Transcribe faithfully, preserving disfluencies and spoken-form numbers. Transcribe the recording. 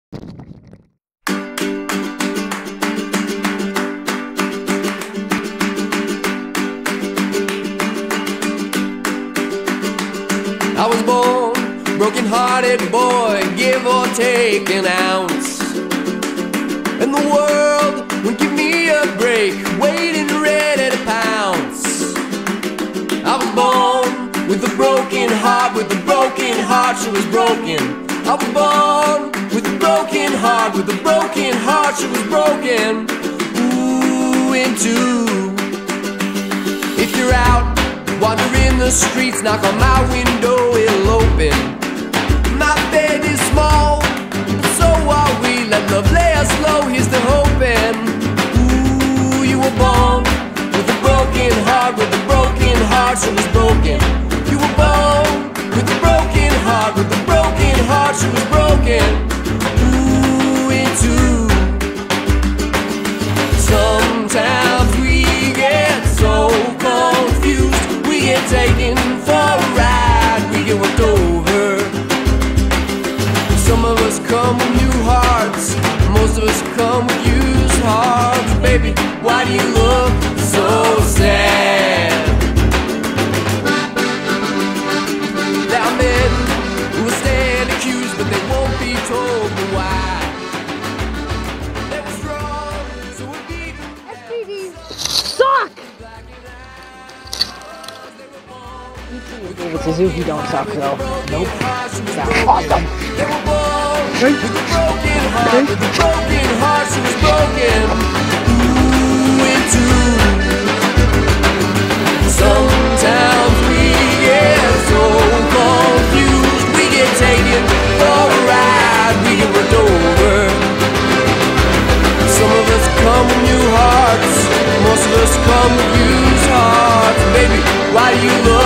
I was born, broken-hearted boy, give or take an ounce. And the world would give me a break, waiting ready to pounce. I was born with a broken heart, with a broken heart, she was broken. I was born with a broken heart, with a broken heart, she was broken. Ooh, in two. If you're out, wandering the streets, knock on my window, it'll open. My bed is small, so are we. Let love lay us low, here's the hoping. Ooh, you were born with a broken heart, with a broken heart, she was broken. You were born with a broken heart, with a broken heart, she was broken. Ooh, in two. Sometimes we get so confused, we get taken for a ride, we get worked over. Some of us come with new hearts, most of us come with used hearts. Baby, why do you look so sad? There are men who will stand accused, but they won't be told why. They were strong, so we're beaten. S P Ds suck! David Suzuki don't suck though. Nope. That's awesome. They were born Right. with a broken heart, Right. with a broken heart, she was broken. Ooh, in two. Sometimes we get so confused, we get taken for a ride, we get worked over. Some of us come with new hearts, most of us come with used hearts. Baby, why do you look